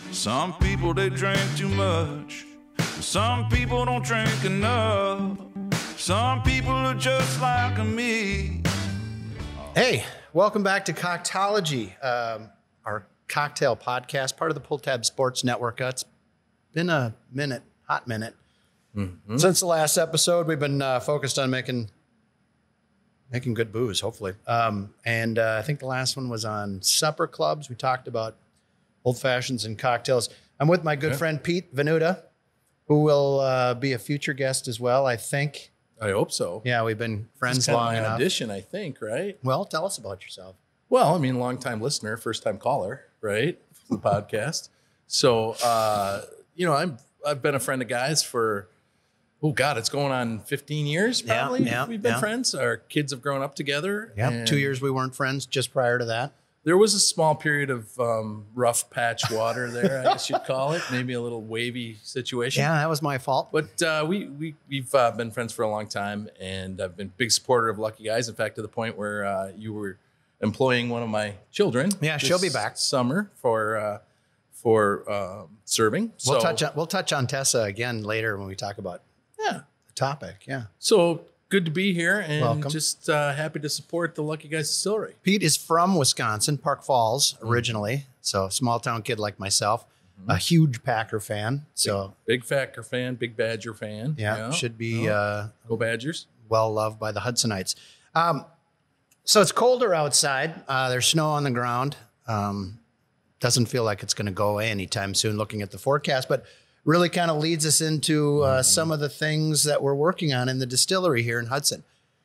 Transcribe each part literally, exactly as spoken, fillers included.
Some people, they drink too much. Some people don't drink enough. Some people are just like me. Hey, welcome back to Cocktology, um, our cocktail podcast, part of the Pull Tab Sports Network. Uh, it's been a minute, hot minute. Mm-hmm. Since the last episode, we've been uh, focused on making making good booze, hopefully. Um, and uh, I think the last one was on supper clubs. We talked about old fashions and cocktails. I'm with my good yeah. friend Pete Venuta, who will uh, be a future guest as well, I think. I hope so. Yeah, we've been friends kind long of my enough. Audition, I think, right? Well, tell us about yourself. Well, I mean, long-time listener, first-time caller, right? For the podcast. So, uh, you know, I'm I've been a friend of guys for. Oh, God, it's going on fifteen years, probably. Yeah, yeah, We've been yeah. friends. Our kids have grown up together. Yeah, two years we weren't friends just prior to that. There was a small period of um, rough patch water there, I guess you'd call it. Maybe a little wavy situation. Yeah, that was my fault. But uh, we, we, we've uh, been friends for a long time, and I've been a big supporter of Lucky Guys. In fact, to the point where uh, you were employing one of my children. Yeah, she'll be back. Summer for uh, for uh, serving. We'll so, touch on, we'll touch on Tessa again later when we talk about yeah. the topic. Yeah. So good to be here, and Welcome. just uh, happy to support the Lucky Guys Distillery. Pete is from Wisconsin, Park Falls originally. Mm-hmm. So small town kid like myself, mm-hmm. a huge Packer fan. So big, big Packer fan, big Badger fan. Yeah, you know? should be oh. uh, Go Badgers. Well loved by the Hudsonites. Um, so it's colder outside. Uh, there's snow on the ground. Um, doesn't feel like it's going to go away anytime soon looking at the forecast, but really kind of leads us into uh, mm-hmm. some of the things that we're working on in the distillery here in Hudson.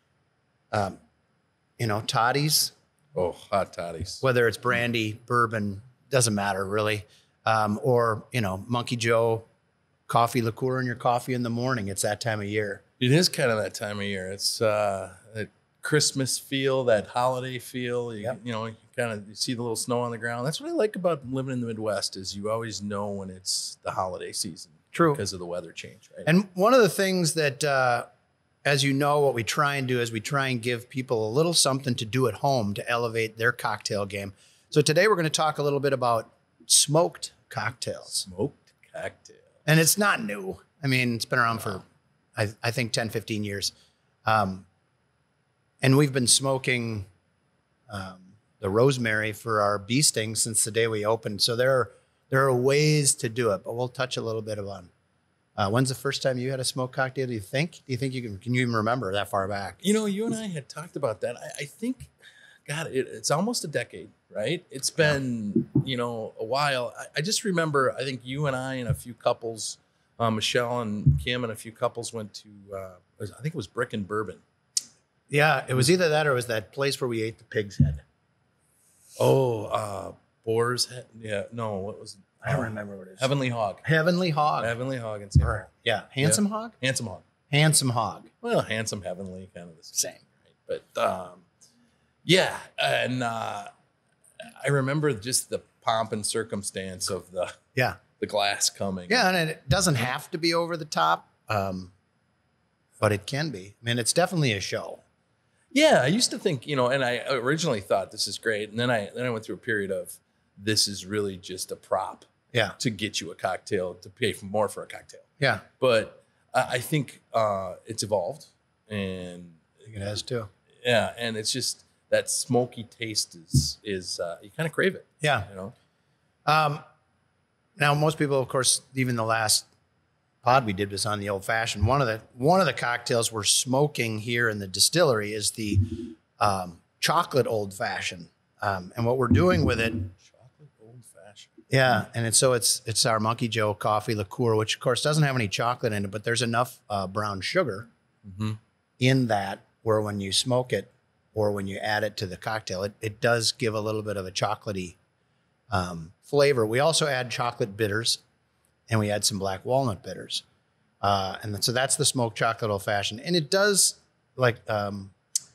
Um, you know, toddies. Oh, hot toddies. Whether it's brandy, bourbon, doesn't matter really. Um, or, you know, Monkey Joe, coffee liqueur in your coffee in the morning. It's that time of year. It is kind of that time of year. It's uh, that Christmas feel, that holiday feel. You, Yep. you know, you kind of you see the little snow on the ground. That's what I like about living in the Midwest is you always know when it's the holiday season. True. Because of the weather change, right? And one of the things that, uh, as you know, what we try and do is we try and give people a little something to do at home to elevate their cocktail game. So today we're going to talk a little bit about smoked cocktails. Smoked cocktail. And it's not new. I mean, it's been around for, I, I think, ten, fifteen years. Um, and we've been smoking um, the rosemary for our bee stings since the day we opened. So there are, there are ways to do it, but we'll touch a little bit on uh, when's the first time you had a smoked cocktail, do you think? Do you think you can, can you even remember that far back? You know, you and I had talked about that. I, I think, God, it, it's almost a decade, right? It's been, you know, a while. I, I just remember, I think you and I and a few couples, uh, Michelle and Kim and a few couples went to, uh, I think it was Brick and Bourbon. Yeah, it was either that or it was that place where we ate the pig's head. Oh, uh, Boar's Head. Yeah, no, what was it? I don't remember what it is. Heavenly Hog. Heavenly Hog. Heavenly Hog in Saint Paul. Yeah, Handsome yeah. Hog? Handsome Hog. Handsome Hog. Well, handsome, heavenly, kind of the same. Right? But, um, yeah, and uh, I remember just the pomp and circumstance of the yeah the glass coming. Yeah, and it doesn't have to be over the top, um, but it can be. I mean, it's definitely a show. Yeah, I used to think, you know, and I originally thought this is great, and then I then I went through a period of this is really just a prop. Yeah. To get you a cocktail, to pay for more for a cocktail. Yeah. But I, I think uh, it's evolved, and I think it has too. Yeah, and it's just that smoky taste is is uh, you kind of crave it. Yeah. You know. Um, now most people, of course, even the last pod we did was on the old fashioned. One of the one of the cocktails we're smoking here in the distillery is the um, chocolate old fashioned, um, and what we're doing with it. Chocolate old fashioned. Yeah, and it's so it's it's our Monkey Joe coffee liqueur, which of course doesn't have any chocolate in it, but there's enough uh, brown sugar mm-hmm. in that where when you smoke it or when you add it to the cocktail, it it does give a little bit of a chocolatey um, flavor. We also add chocolate bitters. And we add some black walnut bitters. Uh, and so that's the smoked chocolate old fashioned. And it does, like um,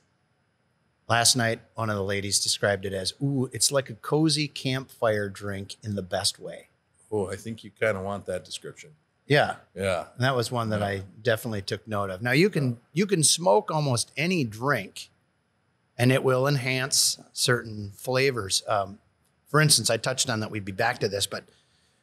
last night, one of the ladies described it as, ooh, it's like a cozy campfire drink in the best way. Oh, I think you kind of want that description. Yeah. Yeah. And that was one that yeah. I definitely took note of. Now you can, you can smoke almost any drink and it will enhance certain flavors. Um, for instance, I touched on that we'd be back to this, but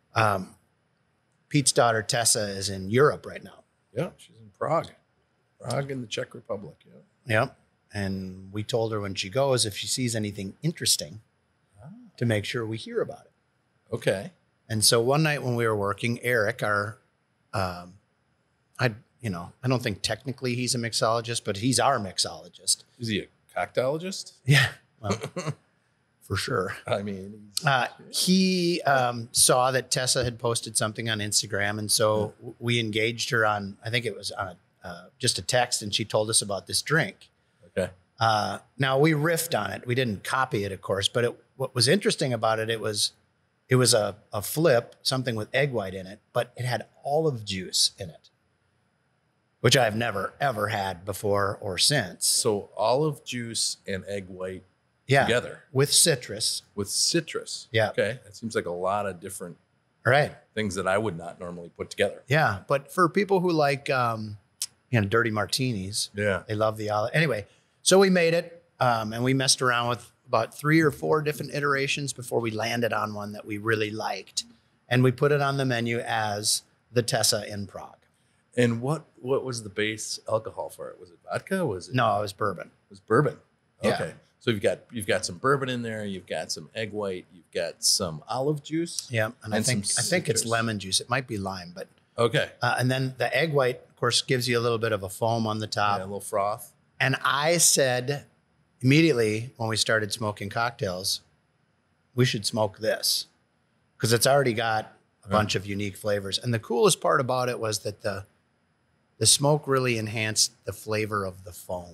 Um, Pete's daughter, Tessa, is in Europe right now. Yeah, she's in Prague. Prague in the Czech Republic, yeah. Yep. And we told her when she goes, if she sees anything interesting, ah. to make sure we hear about it. Okay. And so one night when we were working, Eric, our, um, I, you know, I don't think technically he's a mixologist, but he's our mixologist. Is he a cocktologist? Yeah. Well, for sure. I mean, uh, he um, saw that Tessa had posted something on Instagram. And so yeah. we engaged her on, I think it was on a, uh, just a text, and she told us about this drink. Okay. Uh, now we riffed on it. We didn't copy it, of course, but it, what was interesting about it, it was, it was a, a flip, something with egg white in it, but it had olive juice in it, which I've never, ever had before or since. So olive juice and egg white yeah, together. With citrus. With citrus. Yeah. Okay. That seems like a lot of different right. things that I would not normally put together. Yeah. But for people who like, um, you know, dirty martinis, yeah, they love the olive. Anyway, so we made it um, and we messed around with about three or four different iterations before we landed on one that we really liked. And we put it on the menu as the Tessa in Prague. And what, what was the base alcohol for it? Was it vodka? Was it? No, it was bourbon. It was bourbon. Yeah. Okay. So you've got, you've got some bourbon in there. You've got some egg white. You've got some olive juice. Yeah. And, and I think, some I think it's citrus. lemon juice. It might be lime, but. Okay. Uh, and then the egg white, of course, gives you a little bit of a foam on the top. Yeah, a little froth. And I said immediately when we started smoking cocktails, we should smoke this because it's already got a bunch of unique flavors. And the coolest part about it was that the the smoke really enhanced the flavor of the foam.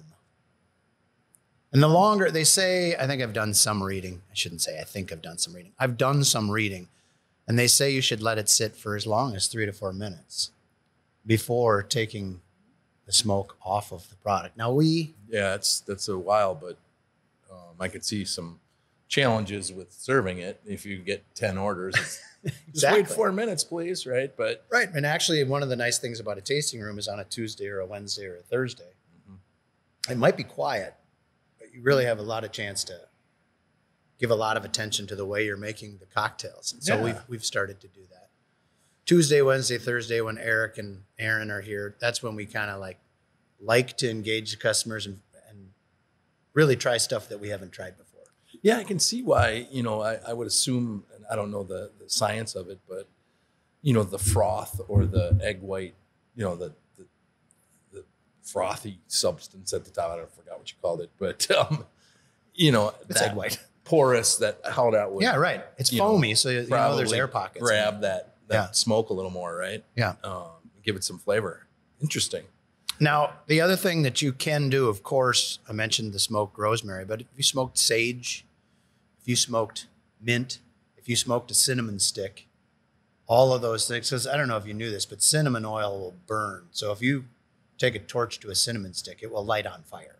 And the longer they say, I think I've done some reading. I shouldn't say I think I've done some reading. I've done some reading. And they say you should let it sit for as long as three to four minutes before taking the smoke off of the product. Now we... Yeah, it's, that's a while, but um, I could see some challenges with serving it. If you get ten orders, it's, exactly. Just wait four minutes, please, right? But Right, and actually one of the nice things about a tasting room is on a Tuesday or a Wednesday or a Thursday. Mm-hmm. It might be quiet, but you really have a lot of chance to give a lot of attention to the way you're making the cocktails. And so yeah. we've we've started to do that. Tuesday, Wednesday, Thursday, when Eric and Aaron are here, that's when we kind of like like to engage the customers and, and really try stuff that we haven't tried before. Yeah, I can see why, you know, I, I would assume, and I don't know the, the science of it, but, you know, the froth or the egg white, you know, the, the, the frothy substance at the top, I don't forgot what you called it, but, um, you know, it's that egg white. Porous, that how that would. Yeah, right. It's foamy, know, so you know there's air pockets. Grab that, that yeah. smoke a little more, right? Yeah. Um, give it some flavor. Interesting. Now, the other thing that you can do, of course, I mentioned the smoked rosemary, but if you smoked sage, if you smoked mint, if you smoked a cinnamon stick, all of those things, because I don't know if you knew this, but cinnamon oil will burn. So if you take a torch to a cinnamon stick, it will light on fire.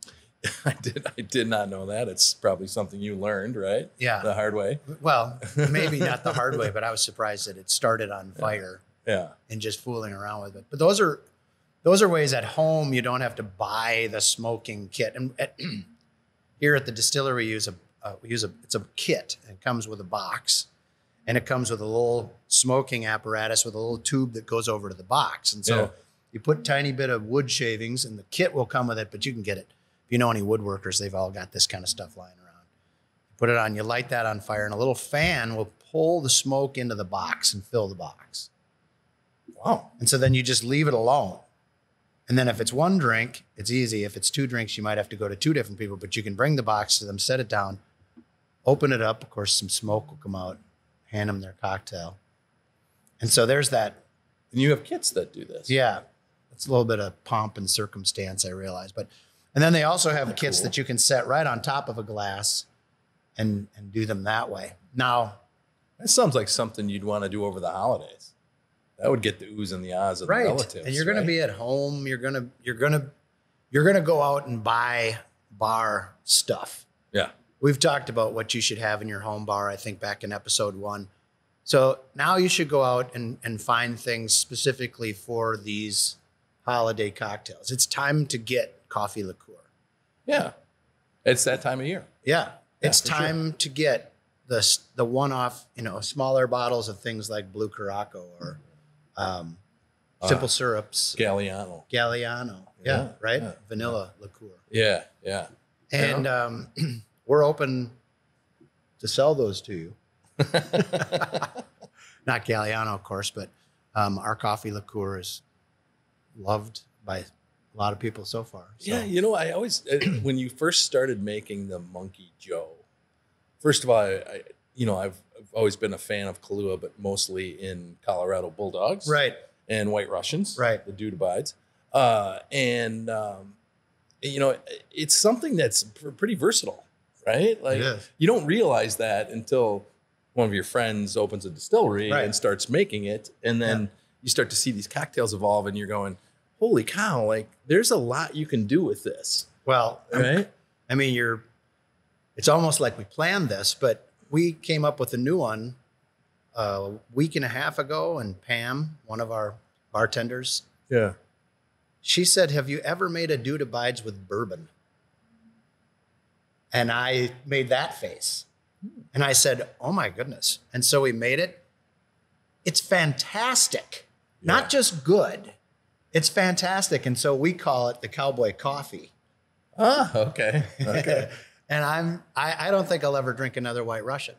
I did. I did not know that. It's probably something you learned, right? Yeah. The hard way. Well, maybe not the hard way, but I was surprised that it started on fire. Yeah. And just fooling around with it. But those are those are ways at home you don't have to buy the smoking kit. And at, here at the distillery, we use a uh, we use a it's a kit. It comes with a box, and it comes with a little smoking apparatus with a little tube that goes over to the box. And so yeah. you put a tiny bit of wood shavings, and the kit will come with it, but you can get it. If you know any woodworkers, they've all got this kind of stuff lying around. You put it on, you light that on fire, and a little fan will pull the smoke into the box and fill the box. Wow. And so then you just leave it alone. And then if it's one drink, it's easy. If it's two drinks, you might have to go to two different people, but you can bring the box to them, set it down, open it up. Of course, some smoke will come out, hand them their cocktail. And so there's that. And you have kits that do this. Yeah. It's a little bit of pomp and circumstance, I realize. But and then they also have That's kits cool. that you can set right on top of a glass and, and do them that way. Now, that sounds like something you'd want to do over the holidays. That would get the oohs and the ahs of right. the relatives. And you're going right? to be at home. You're going to you're going to you're going to go out and buy bar stuff. Yeah. We've talked about what you should have in your home bar, I think, back in episode one. So now you should go out and, and find things specifically for these holiday cocktails. It's time to get coffee liqueur. Yeah. It's that time of year. Yeah. Yeah, It's time sure. to get the the one-off, you know, smaller bottles of things like Blue Caraco or um, simple uh, syrups. Galliano. Galliano. Yeah, yeah right? Yeah, Vanilla yeah. liqueur. Yeah, yeah. And yeah. Um, we're open to sell those to you. Not Galliano, of course, but um, our coffee liqueur is loved by a lot of people so far. So. Yeah, you know, I always, when you first started making the Monkey Joe, first of all, I, I you know, I've, I've always been a fan of Kahlua, but mostly in Colorado Bulldogs. Right. And White Russians. Right. The Dude Abides. Uh, and, um, you know, it's something that's pretty versatile, right? Like, you don't realize that until one of your friends opens a distillery right. and starts making it. And then yeah. you start to see these cocktails evolve and you're going, holy cow, like there's a lot you can do with this. Well, right. I mean, you're, it's almost like we planned this, but we came up with a new one a week and a half ago. And Pam, one of our bartenders. Yeah. She said, have you ever made a Dude Abides with bourbon? And I made that face. And I said, oh my goodness. And so we made it. It's fantastic. Yeah. Not just good. It's fantastic. And so we call it the Cowboy Coffee. Ah, okay. Okay. And I'm, I, I don't think I'll ever drink another White Russian.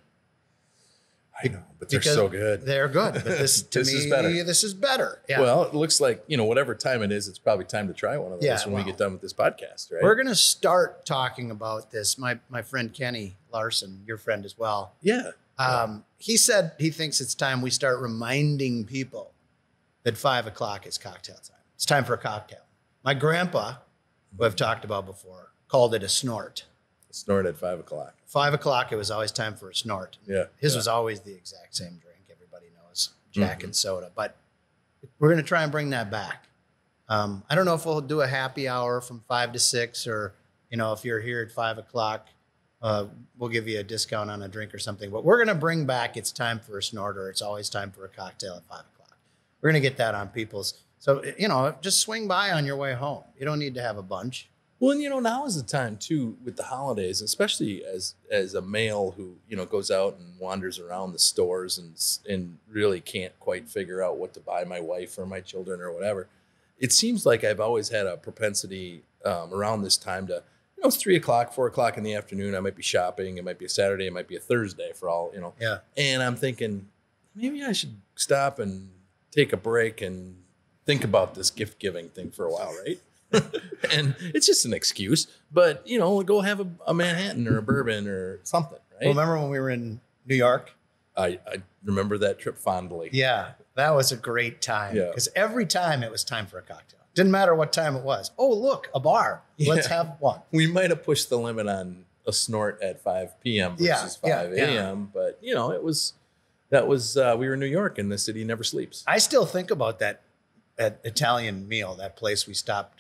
I know, but they're so good. They're good. But this, to this me, is better. This is better. Yeah. Well, it looks like, you know, whatever time it is, it's probably time to try one of those yeah, when well, we get done with this podcast, right? We're going to start talking about this. My my friend Kenny Larson, your friend as well. Yeah. Um, he said he thinks it's time we start reminding people that five o'clock is cocktail time. It's time for a cocktail. My grandpa, who I've talked about before, called it a snort. A snort at five o'clock. Five o'clock, it was always time for a snort. Yeah. His yeah. was always the exact same drink. Everybody knows, Jack mm-hmm. and soda. But we're going to try and bring that back. Um, I don't know if we'll do a happy hour from five to six, or, you know, if you're here at five o'clock, uh, we'll give you a discount on a drink or something. But we're going to bring back it's time for a snort, or it's always time for a cocktail at five o'clock. We're going to get that on people's. So, you know, just swing by on your way home. You don't need to have a bunch. Well, and, you know, now is the time, too, with the holidays, especially as as a male who, you know, goes out and wanders around the stores and and really can't quite figure out what to buy my wife or my children or whatever. It seems like I've always had a propensity um, around this time to, you know, it's three o'clock, four o'clock in the afternoon. I might be shopping. It might be a Saturday. It might be a Thursday for all, you know. Yeah. And I'm thinking maybe I should stop and take a break and think about this gift giving thing for a while, right? And it's just an excuse, but, you know, go have a, a Manhattan or a bourbon or something, right? Well, remember when we were in New York? I, I remember that trip fondly. Yeah, that was a great time. Yeah. Because every time it was time for a cocktail. Didn't matter what time it was. Oh, look, a bar. Let's yeah. have one. We might have pushed the limit on a snort at five p.m. versus yeah, five yeah, a.m., yeah. but, you know, it was, that was, uh, we were in New York and the city never sleeps. I still think about that, that Italian meal, that place we stopped.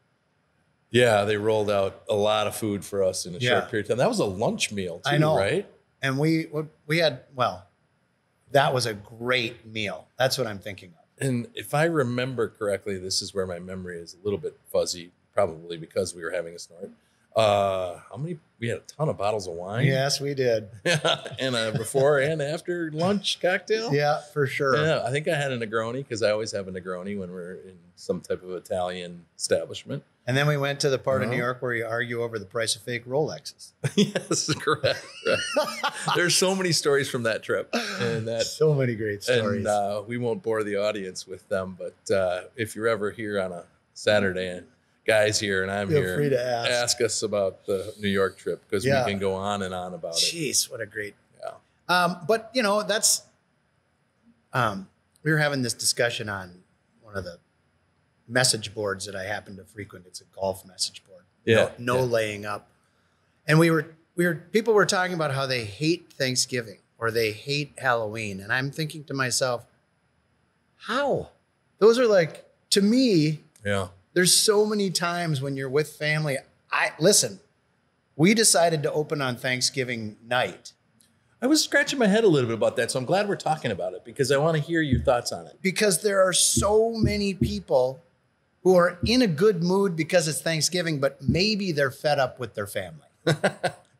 Yeah, they rolled out a lot of food for us in a yeah. short period of time. That was a lunch meal, too, I know. right? And we we had, well, that was a great meal. That's what I'm thinking of. And if I remember correctly, this is where my memory is a little bit fuzzy, probably because we were having a snort. Uh, how many? We had a ton of bottles of wine. Yes, we did. And a before and after lunch cocktail. Yeah, for sure. Yeah, I think I had a Negroni because I always have a Negroni when we're in some type of Italian establishment. And then we went to the part uh-huh. of New York where you argue over the price of fake Rolexes. Yes, correct. Right. There's so many stories from that trip, and that so many great stories. And uh, we won't bore the audience with them, but uh, if you're ever here on a Saturday and guys here and I'm Feel here, free to ask. ask us about the New York trip because yeah. we can go on and on about Jeez, it. Jeez, what a great. Yeah. Um, but you know, that's. Um, we were having this discussion on one of the message boards that I happen to frequent. It's a golf message board. Yeah. No, no yeah. laying up. And we were we were people were talking about how they hate Thanksgiving or they hate Halloween. And I'm thinking to myself, how? Those are like, to me, yeah. There's so many times when you're with family. I listen, we decided to open on Thanksgiving night. I was scratching my head a little bit about that. So I'm glad we're talking about it because I want to hear your thoughts on it. Because there are so many people who are in a good mood because it's Thanksgiving, but maybe they're fed up with their family.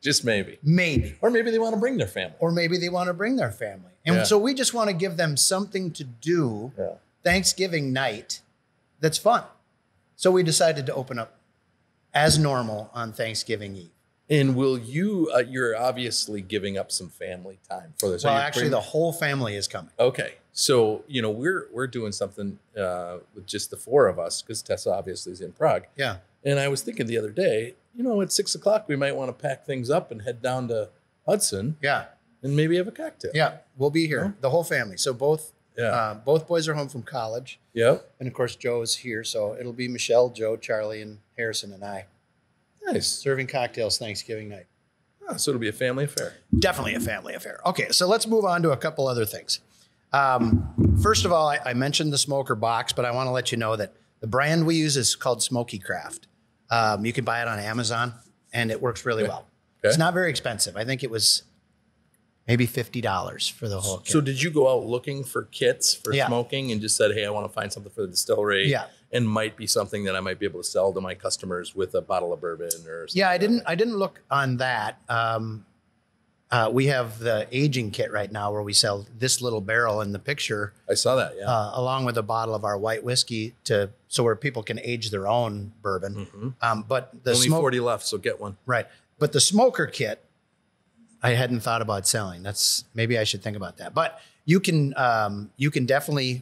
Just maybe. Maybe. Or maybe they want to bring their family. Or maybe they want to bring their family. And Yeah. so we just want to give them something to do Yeah. Thanksgiving night that's fun. So we decided to open up as normal on Thanksgiving Eve. And will you, uh, you're obviously giving up some family time for this. Are Well, you actually, bring- the whole family is coming. Okay. So, you know, we're we're doing something uh, with just the four of us because Tessa obviously is in Prague. Yeah. And I was thinking the other day, you know, at six o'clock, we might want to pack things up and head down to Hudson Yeah. and maybe have a cocktail. Yeah. We'll be here, Huh? the whole family. So both Yeah. uh, both boys are home from college. Yep. And of course, Joe's here. So it'll be Michelle, Joe, Charlie, and Harrison and I Nice. serving cocktails Thanksgiving night. Ah, so it'll be a family affair. Definitely a family affair. Okay, so let's move on to a couple other things. Um, first of all, I, I mentioned the smoker box, but I want to let you know that the brand we use is called SMOKEY Craft. Um, you can buy it on Amazon, and it works really Okay. well. Okay. It's not very expensive. I think it was maybe fifty dollars for the whole kit. So did you go out looking for kits for Yeah. smoking and just said, hey, I want to find something for the distillery? Yeah. And might be something that I might be able to sell to my customers with a bottle of bourbon or something. Yeah, I like didn't. that. I didn't look on that. Um, uh, we have the aging kit right now where we sell this little barrel in the picture, I saw that. Yeah. uh, along with a bottle of our white whiskey, to so where people can age their own bourbon. Mhm. Um, but the Only smoke, forty left, so get one. right? But the smoker kit, I hadn't thought about selling. That's maybe I should think about that. But you can um, you can definitely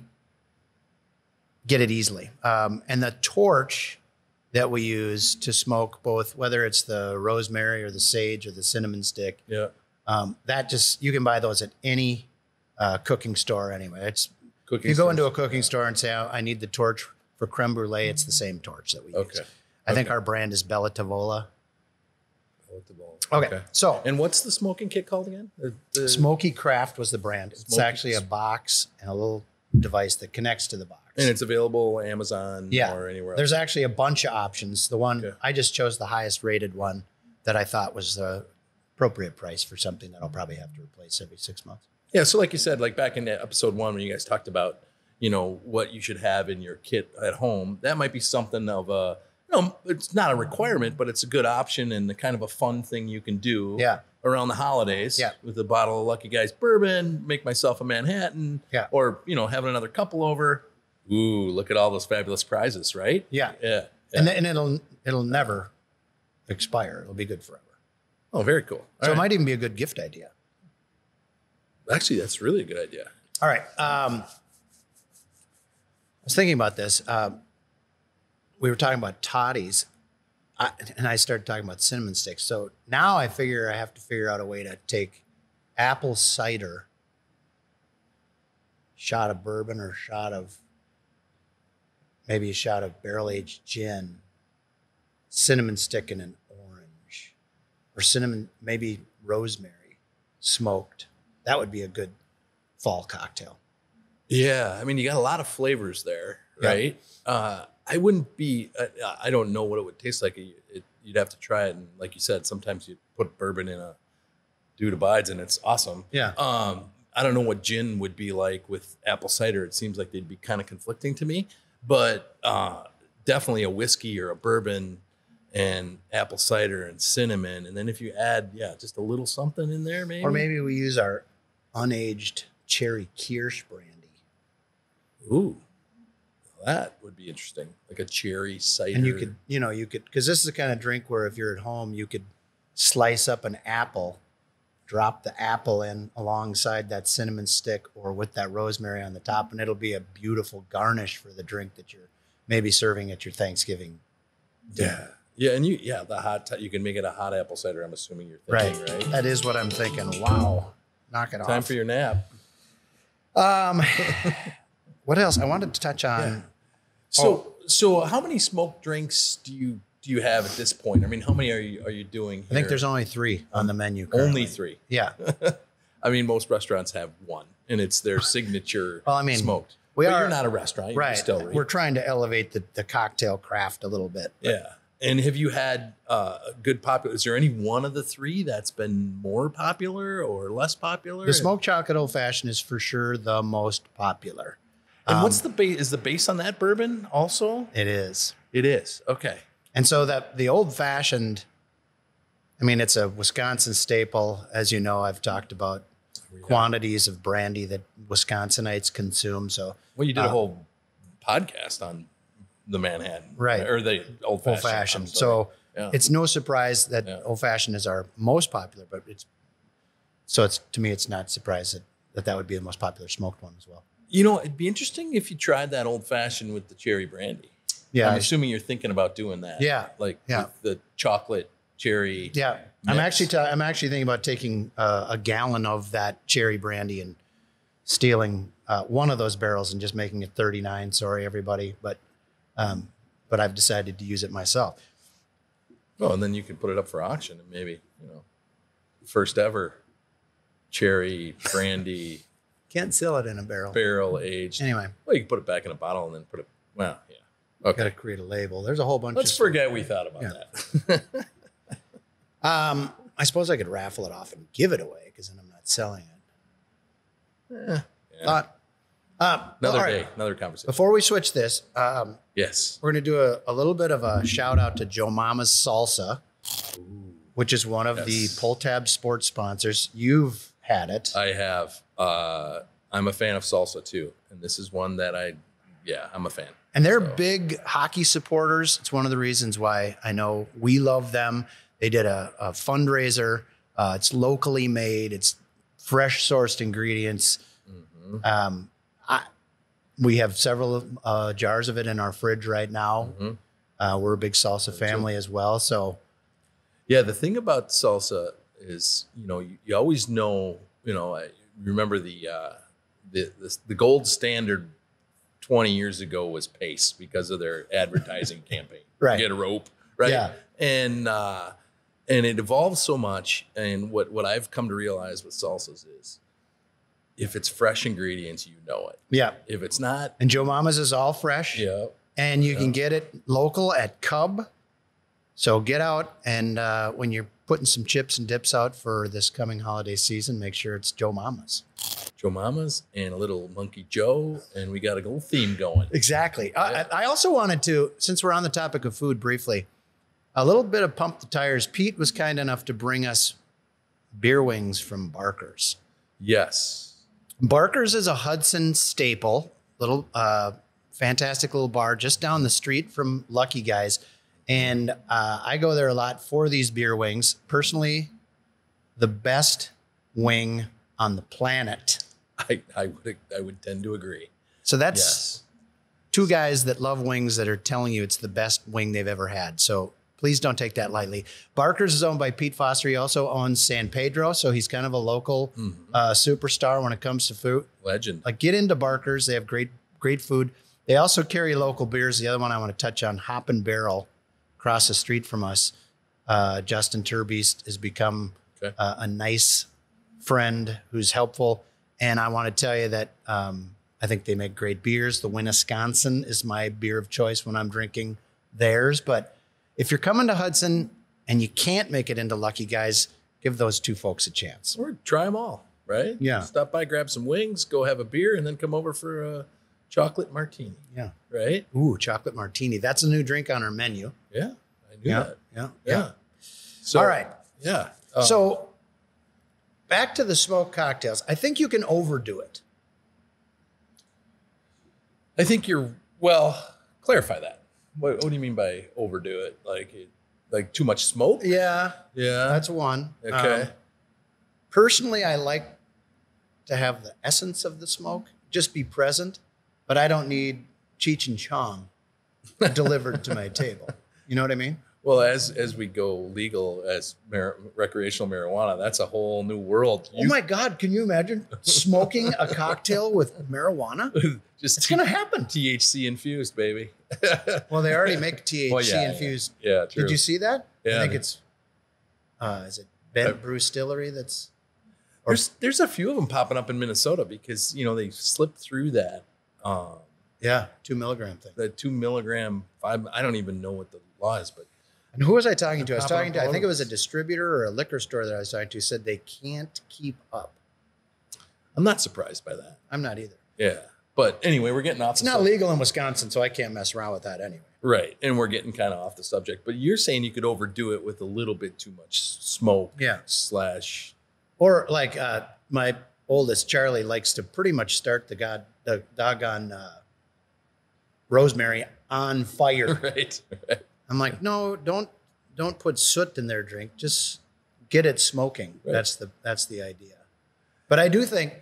get it easily. Um, and the torch that we use to smoke both, whether it's the rosemary or the sage or the cinnamon stick, Yeah. um, that just you can buy those at any uh, cooking store anyway. It's Cooking if you go stores. into a cooking store and say, I need the torch for creme brulee, it's the same torch that we use. Okay. I think Okay. our brand is Bella Tavola. Okay. Okay. So And what's the smoking kit called again? The, the- SMOKEY Craft was the brand. It's Smoky- actually a box and a little device that connects to the box. And it's available Amazon yeah. or anywhere else. There's actually a bunch of options. The one Okay. I just chose the highest rated one that I thought was the appropriate price for something that I'll probably have to replace every six months. Yeah. So like you said, like back in episode one, when you guys talked about, you know, what you should have in your kit at home, that might be something of a, you know, it's not a requirement, but it's a good option and the kind of a fun thing you can do Yeah. around the holidays Yeah. with a bottle of Lucky Guys bourbon, make myself a Manhattan, Yeah. or, you know, having another couple over. Ooh, look at all those fabulous prizes, right? Yeah. Yeah. yeah. And, and it'll it'll never expire. It'll be good forever. Oh, very cool. All So right. it might even be a good gift idea. Actually, that's really a good idea. All right. Um, I was thinking about this. Um, we were talking about toddies, I, and I started talking about cinnamon sticks. So now I figure I have to figure out a way to take apple cider, shot of bourbon or shot of maybe a shot of barrel-aged gin, cinnamon stick and an orange, or cinnamon, maybe rosemary, smoked. That would be a good fall cocktail. Yeah, I mean, you got a lot of flavors there, Yeah. right? Uh, I wouldn't be. Uh, I don't know what it would taste like. It, it, you'd have to try it, and like you said, sometimes you put bourbon in a dude abides, and it's awesome. Yeah. Um, I don't know what gin would be like with apple cider. It seems like they'd be kind of conflicting to me, but uh, definitely a whiskey or a bourbon and apple cider and cinnamon, and then if you add, yeah, just a little something in there, maybe. Or maybe we use our unaged cherry Kirsch brandy. Ooh, that would be interesting. Like a cherry cider. And you could, you know, you could, because this is the kind of drink where if you're at home, you could slice up an apple, drop the apple in alongside that cinnamon stick or with that rosemary on the top, and it'll be a beautiful garnish for the drink that you're maybe serving at your Thanksgiving dinner. Yeah. Yeah. And you, yeah, the hot, t- you can make it a hot apple cider. I'm assuming you're Right. thinking, right? That is what I'm thinking. Wow. Knock it Time off. for your nap. Um, what else? I wanted to touch on. Yeah. So, so how many smoked drinks do you, do you have at this point? I mean, how many are you, are you doing? I think here? there's only three on the menu. Currently. only three. Yeah. I mean, most restaurants have one and it's their signature Well, I mean, smoked. we but are- you're not a restaurant. You're Right. a distillery. We're trying to elevate the, the cocktail craft a little bit. Yeah. And have you had uh, a good popular? Is there any one of the three that's been more popular or less popular? The smoked chocolate old fashioned is for sure the most popular. And Um, what's the base? Is the base on that bourbon also? It is. It is. Okay. And so that the old fashioned, I mean, it's a Wisconsin staple. As you know, I've talked about quantities of brandy that Wisconsinites consume. So, well, you did uh, a whole podcast on the Manhattan, right? Or the old fashioned. Old fashioned. So yeah. It's no surprise that yeah. old fashioned is our most popular, but it's so it's to me, it's not surprised that, that that would be the most popular smoked one as well. You know, it'd be interesting if you tried that old fashioned with the cherry brandy. Yeah, I'm I, assuming you're thinking about doing that. Yeah, like yeah. with the chocolate cherry. Yeah, mix. I'm actually ta- I'm actually thinking about taking uh, a gallon of that cherry brandy and stealing uh, one of those barrels and just making it thirty-nine. Sorry, everybody, but um, but I've decided to use it myself. Oh, and then you can put it up for auction and maybe you know, first ever cherry brandy. Can't sell it in a barrel. Barrel aged. Anyway, well, you can put it back in a bottle and then put it. Well, yeah. Okay. Got to create a label. There's a whole bunch. Let's of forget stuff. We thought about yeah. that. um, I suppose I could raffle it off and give it away because then I'm not selling it. Eh, yeah. Thought. Uh, another well, day, right. another conversation. Before we switch this, um, yes, we're going to do a, a little bit of a shout out to Joe Mama's Salsa, Ooh. which is one of yes. the Pull Tab sports sponsors. You've had it. I have. Uh, I'm a fan of salsa too, and this is one that I, yeah, I'm a fan. And they're so. big hockey supporters. It's one of the reasons why I know we love them. They did a, a fundraiser. Uh, it's locally made. It's fresh sourced ingredients. Mm-hmm. Um, I, we have several uh, jars of it in our fridge right now. Mm-hmm. Uh, we're a big salsa family as well. So, yeah, the thing about salsa is, you know, you, you always know, you know, I remember the, uh, the, the, the gold standard twenty years ago was Pace because of their advertising campaign. Right. Get a rope. Right. Yeah. And, uh, and it evolves so much. And what, what I've come to realize with salsas is if it's fresh ingredients, you know it. Yeah. If it's not. And Joe Mama's is all fresh. Yeah. And you yeah. can get it local at Cub. So get out and uh, when you're putting some chips and dips out for this coming holiday season, make sure it's Joe Mama's. Joe Mama's and a little Monkey Joe, and we got a little theme going. Exactly. Yeah. I, I also wanted to, since we're on the topic of food briefly, a little bit of pump the tires. Pete was kind enough to bring us beer wings from Barker's. Yes. Barker's is a Hudson staple, little uh, fantastic little bar just down the street from Lucky Guys. And uh, I go there a lot for these beer wings. Personally, the best wing on the planet. I, I would I would tend to agree. So that's yes. two guys that love wings that are telling you it's the best wing they've ever had. So please don't take that lightly. Barker's is owned by Pete Foster. He also owns San Pedro, so he's kind of a local mm-hmm. uh, superstar when it comes to food. Legend. Like get into Barker's. They have great great food. They also carry local beers. The other one I want to touch on, Hop and Barrel, across the street from us. Uh, Justin Turbeast has become okay. uh, a nice friend who's helpful. And I want to tell you that um, I think they make great beers. The Winnisconsin is my beer of choice when I'm drinking theirs. But if you're coming to Hudson and you can't make it into Lucky Guys, give those two folks a chance. Or try them all, right? Yeah. Stop by, grab some wings, go have a beer, and then come over for a chocolate martini. Yeah. Right? Ooh, chocolate martini. That's a new drink on our menu. Yeah. I knew yeah, that. Yeah. Yeah. Yeah. So, all right. Yeah. Um, so back to the smoked cocktails. I think you can overdo it. I think you're, well, clarify that. What, what do you mean by overdo it? Like, like too much smoke? Yeah. Yeah. That's one. Okay. Um, personally, I like to have the essence of the smoke, just be present, but I don't need Cheech and Chong delivered to my table. You know what I mean? Well, as as we go legal as mar- recreational marijuana, that's a whole new world. You, oh my God, can you imagine smoking a cocktail with marijuana? Just it's t- going to happen. T H C infused, baby. Well, they already make T H C well, yeah, infused. Yeah, yeah, true. Did you see that? Yeah, I think I mean, it's, uh, is it Bent Brew Distillery that's... Or, there's there's a few of them popping up in Minnesota because, you know, they slipped through that. Um, yeah, two milligram thing. The two milligram, five, I don't even know what the law is, but... And who was I talking to? I was Popping talking to, up I all think it over was a us. distributor or a liquor store that I was talking to, said they can't keep up. I'm not surprised by that. I'm not either. Yeah. But anyway, we're getting off. It's not legal in Wisconsin, so I can't mess around with that anyway. Right. And we're getting kind of off the subject. But you're saying you could overdo it with a little bit too much smoke. Yeah. Slash. Or like uh, my oldest, Charlie, likes to pretty much start the god the doggone uh, rosemary on fire. Right. Right. I'm like, no, don't don't put soot in their drink. Just get it smoking. Right. That's the that's the idea. But I do think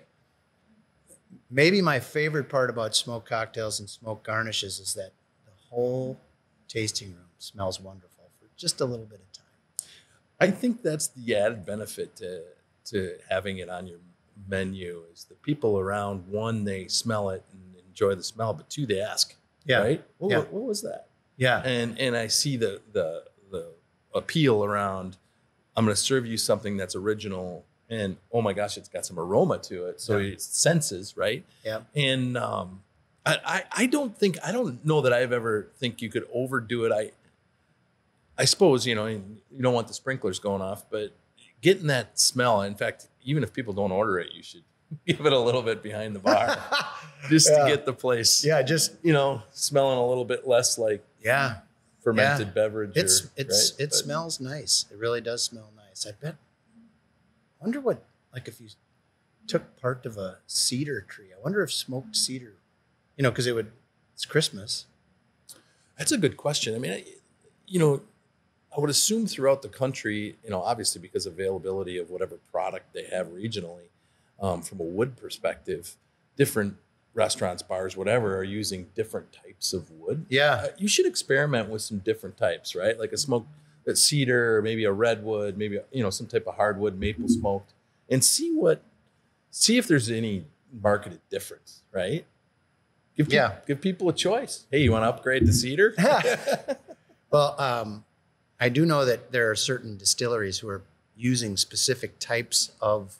maybe my favorite part about smoked cocktails and smoked garnishes is that the whole tasting room smells wonderful for just a little bit of time. I think that's the added benefit to to having it on your menu is the people around, one, they smell it and enjoy the smell, but two, they ask. Yeah. Right? What, yeah. what, what was that? Yeah. And and I see the the the appeal around, I'm going to serve you something that's original. And oh my gosh, it's got some aroma to it. So yeah. it's senses, right? Yeah. And um, I, I I don't think I don't know that I've ever think you could overdo it. I I suppose you know you don't want the sprinklers going off, but getting that smell. In fact, even if people don't order it, you should give it a little bit behind the bar, just yeah. to get the place. Yeah, just you know, smelling a little bit less like yeah fermented yeah. beverage. It's or, it's right? it But, smells nice. It really does smell nice. I bet. I wonder what, like if you took part of a cedar tree, I wonder if smoked cedar, you know, because it would, it's Christmas. That's a good question. I mean, I, you know, I would assume throughout the country, you know, obviously because of availability of whatever product they have regionally, um, from a wood perspective, different restaurants, bars, whatever, are using different types of wood. Yeah. Uh, you should experiment with some different types, right? Like a smoked that cedar, or maybe a redwood, maybe, you know, some type of hardwood, maple smoked, and see what, see if there's any marketed difference, right? Give, yeah. people, give people a choice. Hey, you want to upgrade to cedar? Well, um, I do know that there are certain distilleries who are using specific types of,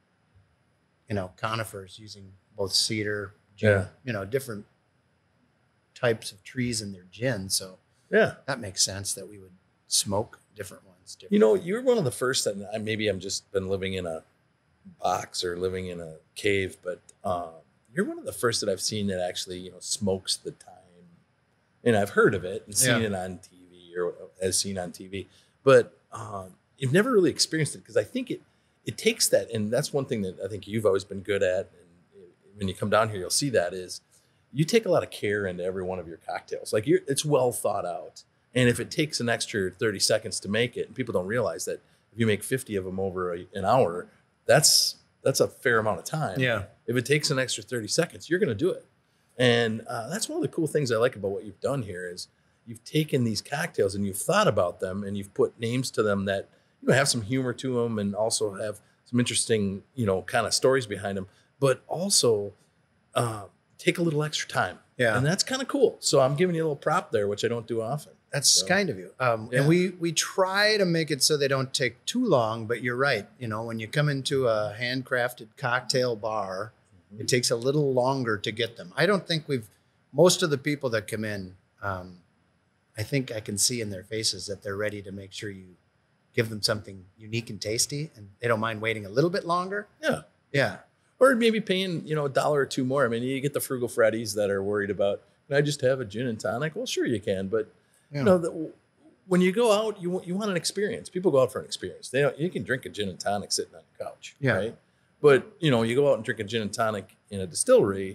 you know, conifers, using both cedar, gin, yeah. you know, different types of trees in their gin. So yeah, that makes sense that we would smoke different ones. Different. You know, you're one of the first that I, maybe I'm just been living in a box or living in a cave, but um, you're one of the first that I've seen that actually, you know, smokes the time. And I've heard of it and seen yeah. it on T V or as seen on T V, but um, you've never really experienced it because I think it it takes that, and that's one thing that I think you've always been good at. And when you come down here, you'll see that is you take a lot of care into every one of your cocktails. Like you're, it's well thought out. And if it takes an extra thirty seconds to make it, and people don't realize that if you make fifty of them over a, an hour, that's that's a fair amount of time. Yeah. If it takes an extra thirty seconds, you're going to do it. And uh, that's one of the cool things I like about what you've done here is you've taken these cocktails and you've thought about them and you've put names to them that, you know, have some humor to them and also have some interesting, you know, kind of stories behind them, but also uh, take a little extra time. Yeah. And that's kind of cool. So I'm giving you a little prop there, which I don't do often. That's so. kind of you. Um, Yeah. And we, we try to make it so they don't take too long, but you're right. You know, when you come into a handcrafted cocktail bar, mm-hmm. it takes a little longer to get them. I don't think we've, most of the people that come in, um, I think I can see in their faces that they're ready to make sure you give them something unique and tasty, and they don't mind waiting a little bit longer. Yeah. Yeah. Or maybe paying, you know, a dollar or two more. I mean, you get the frugal Freddies that are worried about, can I just have a gin and tonic? Well, sure you can, but Yeah. you know, the, when you go out, you want you want an experience. People go out for an experience. They don't, you can drink a gin and tonic sitting on the couch, Yeah. right? But you know, you go out and drink a gin and tonic in a distillery,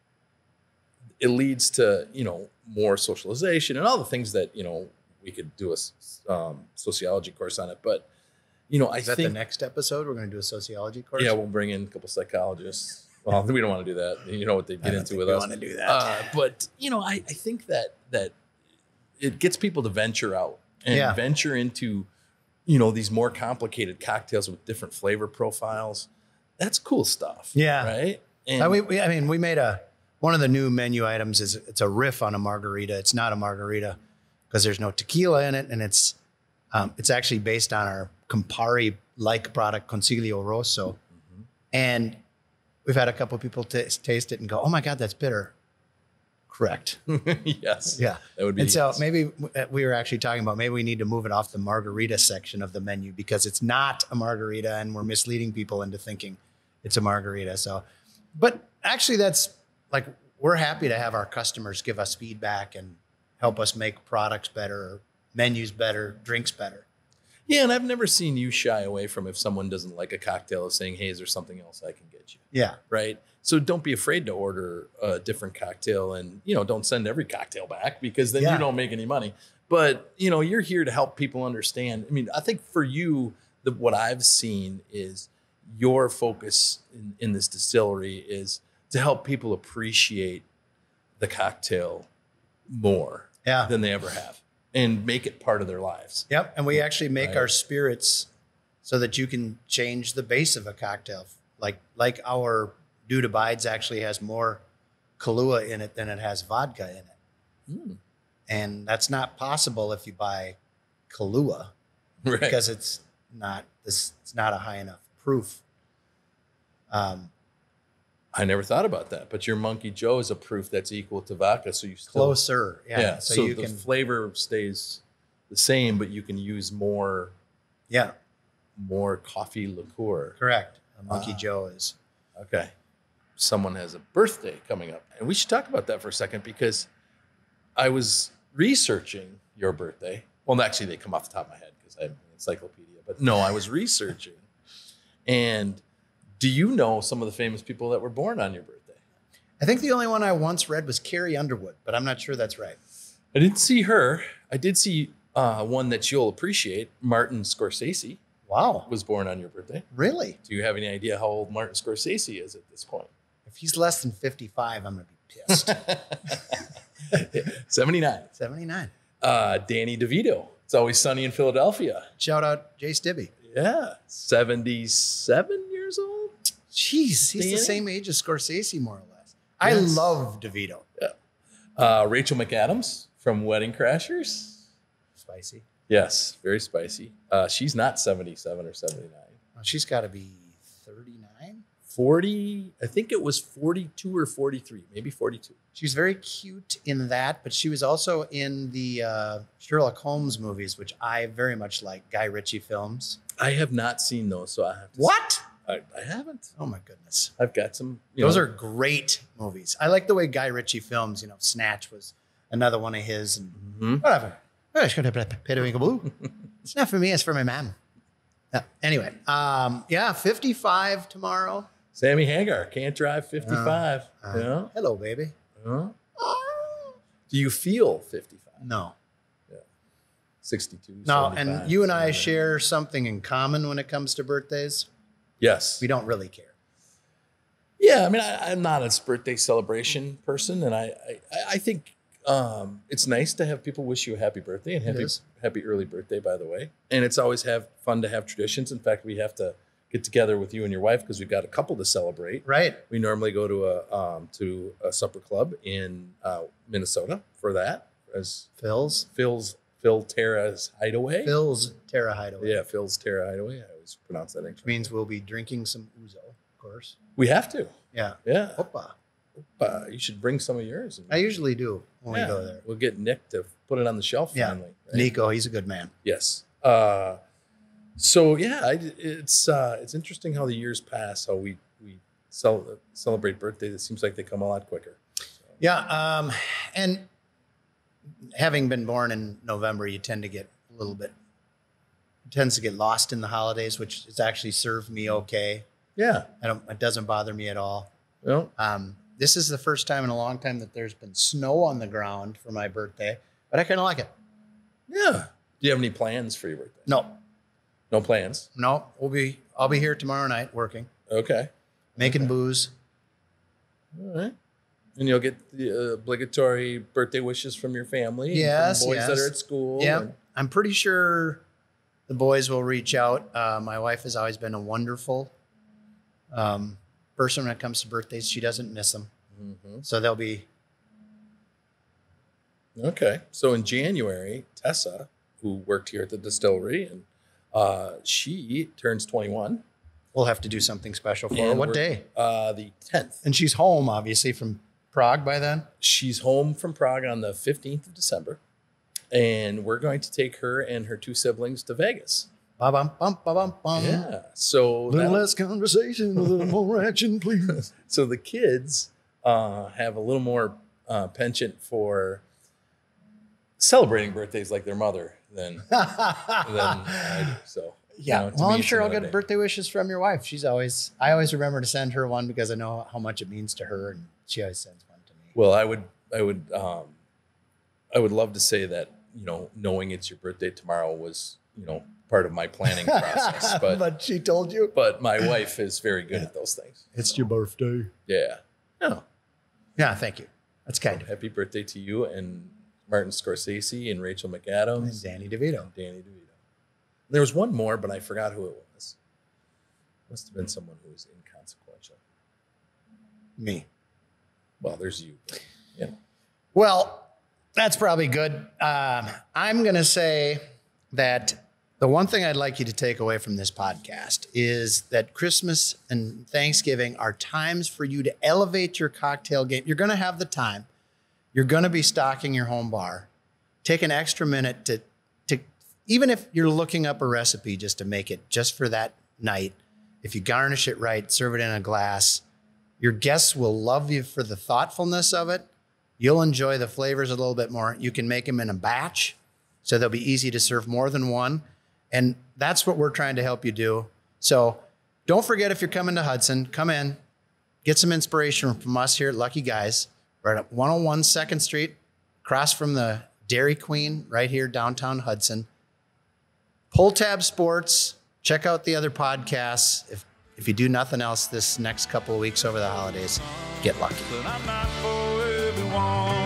it leads to, you know, more socialization and all the things that, you know, we could do a um, sociology course on it. But you know, I Is that think the next episode? We're going to do a sociology course. yeah, we'll bring in a couple psychologists. Well, we don't want to do that. You know what they I get don't into think with we us. want to do that. Uh, but you know, I, I think that that it gets people to venture out and Yeah. venture into, you know, these more complicated cocktails with different flavor profiles. That's cool stuff. Yeah. Right. And Uh, we, we, I mean, we made a, one of the new menu items is it's a riff on a margarita. It's not a margarita because there's no tequila in it. And it's, um, it's actually based on our Campari-like product, Consiglio Rosso. Mm-hmm. And we've had a couple of people t- taste it and go, oh my God, that's bitter. Correct. yes. Yeah. That would be. And so maybe we were actually talking about, maybe we need to move it off the margarita section of the menu because it's not a margarita and we're misleading people into thinking it's a margarita. So, but actually that's like we're happy to have our customers give us feedback and help us make products better, menus better, drinks better. Yeah, and I've never seen you shy away from if someone doesn't like a cocktail of saying, hey, is there something else I can get you? Yeah. Right? So don't be afraid to order a different cocktail and, you know, don't send every cocktail back because then Yeah. you don't make any money. But, you know, you're here to help people understand. I mean, I think for you, the, what I've seen is your focus in, in this distillery is to help people appreciate the cocktail more Yeah. than they ever have and make it part of their lives. Yep. And we actually make Right. our spirits so that you can change the base of a cocktail. Like, like our Dude Abides actually has more Kahlua in it than it has vodka in it. Mm. And that's not possible if you buy Kahlua Right. because it's not this. It's not a high enough proof. Um, I never thought about that, but your Monkey Joe is a proof that's equal to vodka. So you still, closer, yeah. yeah. So, So, you the can, flavor stays the same, but you can use more, yeah, more coffee liqueur. correct. A Monkey Ah. Joe is. Okay. Someone has a birthday coming up, and we should talk about that for a second because I was researching your birthday. Well, actually, they come off the top of my head because I have an encyclopedia. But no, I was researching, and do you know some of the famous people that were born on your birthday? I think the only one I once read was Carrie Underwood, but I'm not sure that's right. I didn't see her. I did see uh, one that you'll appreciate. Martin Scorsese Wow, was born on your birthday. really? Do you have any idea how old Martin Scorsese is at this point? If he's less than fifty-five, I'm going to be pissed. seventy-nine. seventy-nine. Uh, Danny DeVito. It's Always Sunny in Philadelphia. Shout out Jay Stibbe. Yeah. seventy-seven years old. Jeez, he's Danny? the same age as Scorsese, more or less. I Yes. love DeVito. Uh, Rachel McAdams from Wedding Crashers. Spicy. Yes, very spicy. Uh, she's not seventy-seven or seventy-nine. Well, she's got to be thirty-nine. forty, I think it was forty-two or forty-three, maybe forty-two. She was very cute in that, but she was also in the uh, Sherlock Holmes movies, which I very much like, Guy Ritchie films. I have not seen those, so I have to. What? I, I haven't. Oh, my goodness. I've got some. You Those know, are great movies. I like the way Guy Ritchie films, you know, Snatch was another one of his. And Mhm. whatever. Oh, it's gonna be Pedoing It's not for me, it's for my mom. Yeah. Anyway, um, yeah, fifty-five tomorrow. Sammy Hagar can't drive fifty-five. Uh, yeah. Hello, baby. Huh? Do you feel fifty-five? No. sixty-two. No, and seventy-five, you and I something like that. share something in common when it comes to birthdays. Yes. We don't really care. Yeah, I mean, I, I'm not a birthday celebration person, and I, I, I think um, it's nice to have people wish you a happy birthday and happy, is. happy early birthday, by the way. And it's always have fun to have traditions. In fact, we have to get together with you and your wife because we've got a couple to celebrate. Right. We normally go to a um, to a supper club in uh, Minnesota for that, as Phil's. Phil's Phil Terra's Hideaway. Phil's Terra Hideaway. Yeah, Phil's Terra Hideaway. I always pronounce that incorrectly. Which means we'll be drinking some ouzo, of course. We have to. Yeah. Yeah. Opa. Uh, you should bring some of yours. and- I usually do when Yeah, we go there. We'll get Nick to put it on the shelf Yeah. finally. right? Nico, he's a good man. Yes. Uh, so yeah, I, it's uh, it's interesting how the years pass. How we we cel- celebrate birthdays. It seems like they come a lot quicker. Yeah. Um, and having been born in November, you tend to get a little bit, it tends to get lost in the holidays, which has actually served me okay. Yeah. I don't, it doesn't bother me at all. Well, Um, this is the first time in a long time that there's been snow on the ground for my birthday, but I kind of like it. yeah. Do you have any plans for your birthday? No, No plans. no, we'll be, I'll be here tomorrow night working, Okay. making Okay. booze. All right. And you'll get the obligatory birthday wishes from your family. and Yes, from boys that yes. are at school. Yeah. and- I'm pretty sure the boys will reach out. Uh, my wife has always been a wonderful um, person when it comes to birthdays. She doesn't miss them. Mhm. So they'll be, Okay. So in January, Tessa, who worked here at the distillery, and uh, she turns twenty-one. we'll have to do something special for her. And What we're- day? Uh, the tenth. And she's home, obviously, from Prague by then. She's home from Prague on the fifteenth of December. And we're going to take her and her two siblings to Vegas. Ba-bum, bum, ba-bum, bum. Yeah. So A little that'll- less conversation, a little more action, please. so the kids uh, have a little more uh, penchant for celebrating birthdays like their mother than, than I do. So, yeah. you know, Well, me, I'm sure I'll another get day. birthday wishes from your wife. She's always, I always remember to send her one because I know how much it means to her, and she always sends one to me. Well, I would, I would, um, I would love to say that, you know, knowing it's your birthday tomorrow was, you know, part of my planning process, but, but she told you. but my wife is very good Yeah. at those things. It's your birthday. Yeah. No. Yeah, thank you. That's kind of. Happy birthday to you and Martin Scorsese and Rachel McAdams. And Danny DeVito. And Danny DeVito. There was one more, but I forgot who it was. Must have been someone who was inconsequential. Me. Well, there's you. But, yeah. Well, that's probably good. Um, I'm going to say that the one thing I'd like you to take away from this podcast is that Christmas and Thanksgiving are times for you to elevate your cocktail game. You're going to have the time. You're going to be stocking your home bar. Take an extra minute to, to, even if you're looking up a recipe just to make it just for that night. If you garnish it right, serve it in a glass, your guests will love you for the thoughtfulness of it. You'll enjoy the flavors a little bit more. You can make them in a batch, so they'll be easy to serve more than one. And that's what we're trying to help you do. So don't forget, if you're coming to Hudson, come in, get some inspiration from us here at Lucky Guys. We're at one oh one second Street, across from the Dairy Queen, right here downtown Hudson. Pull Tab Sports. Check out the other podcasts. If if you do nothing else this next couple of weeks over the holidays, get lucky. But I'm not for everyone.